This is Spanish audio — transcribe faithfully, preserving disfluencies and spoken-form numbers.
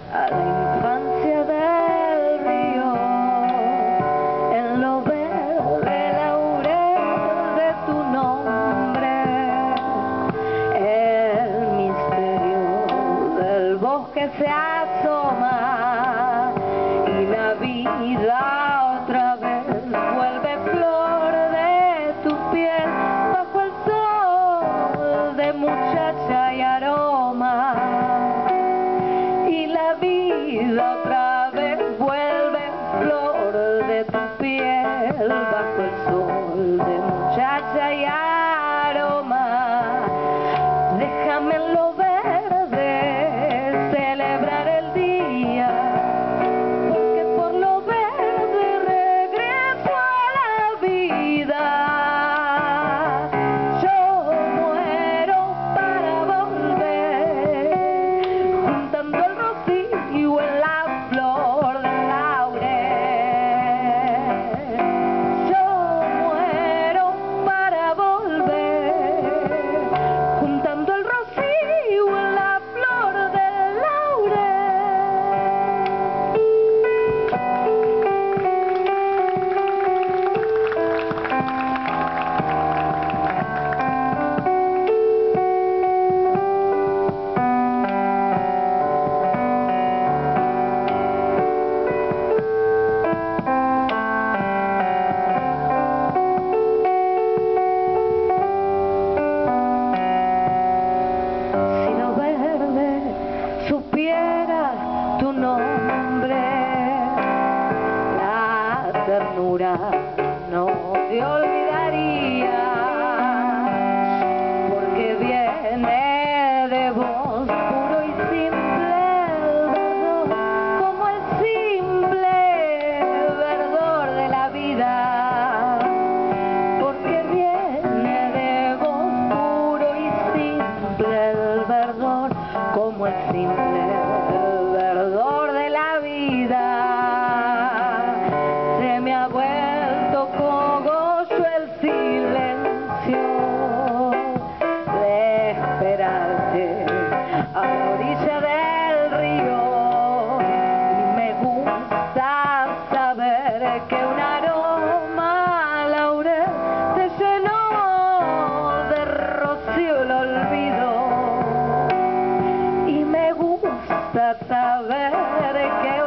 a la infancia del río, en lo verde laurel de tu nombre, el misterio del bosque se asoma y la vida otra vez vuelve flor de tu piel bajo el sol de muchacha y aroma. Y la vida otra vez vuelve flor de tu piel bajo el sol de muchacha y aroma. Déjame en lo verde celebrar el día, porque por lo verde regreso a la vida. Yo muero para volver, juntando el rocío en la flor del laurel. Yo muero para volver, juntando el rocío en la flor del laurel. Si lo verde supiera tu nombre, la ternura no te olvidaría, porque viene de vos puro y simple el verdor, como el simple verdor de la vida, porque viene de vos puro y simple el verdor, como el simple verdor de la vida. Se me ha vuelto cogollo el silencio de esperarte a la orilla del río, y me gusta saber que un aroma a laurel te llenó de rocío el olvido, y me gusta saber que